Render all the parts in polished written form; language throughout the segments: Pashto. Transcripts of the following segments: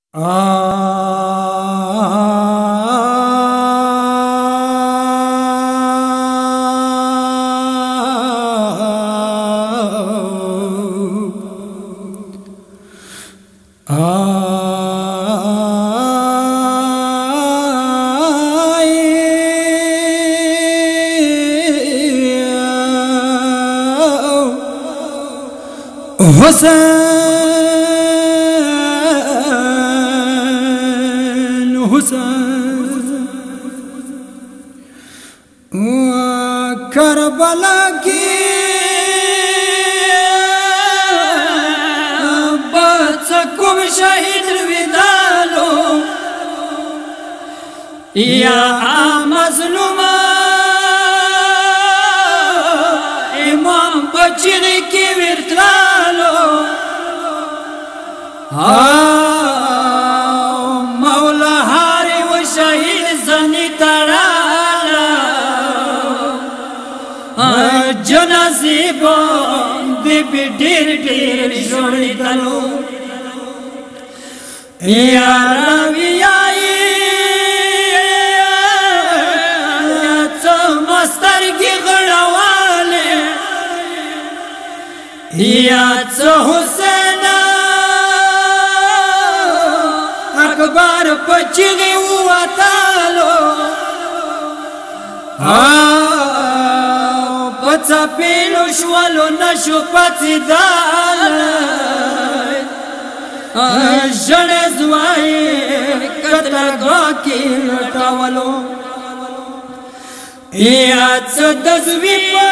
حسین حسین کربلا کی بچکم شہید ودالو یا مظلومہ امام بچن کی ورتلالو مولا ہاری و شہید زنی ترالا جنازی باندی بی ڈیر ڈیر جوڑی دلو یا روی آئی تو مستر کی غڑوالے یا تو حسین اکبر پچھلی وطالو پچھا پیلو شوالو نشو پچھی دالائی جڑے زوائی کترگا کی لٹاولو یا چو دزوی پا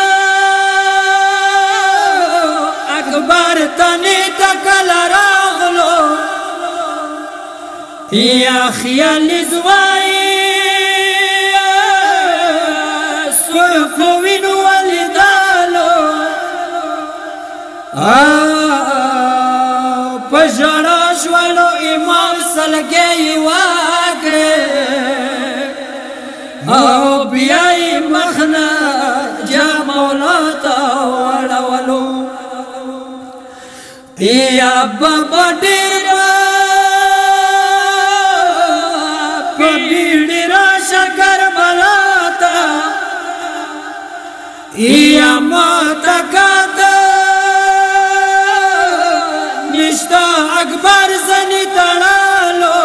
اکبر تنی تکل راغلو یا خیالی زوائی سوفوین والدالو پجڑا شوالو امام سلگئی واگرے بیائی مخنا جا مولا تا وڑولو یا بابا دیر یا ماتا کاتا نشتا اکبر زنی تڑالو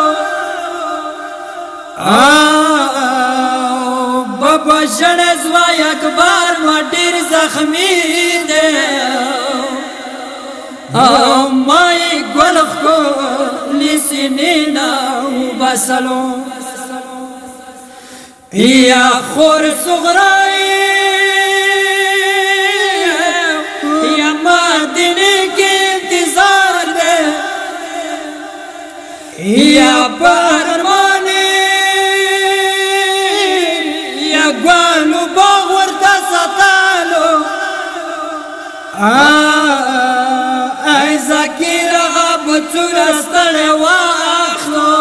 بابا شنزوائی اکبر ما دیر زخمی دے مائی گلخ کو لیسی نینا بسلو یا خور سغرائی یا پارمانی یا گوالو باغور تا ستالو ای زکیر غاب چورستر واخلو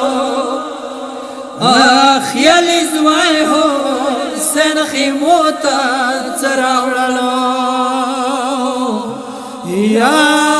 خیالی زوائی ہو سن خیموتا چراولو یا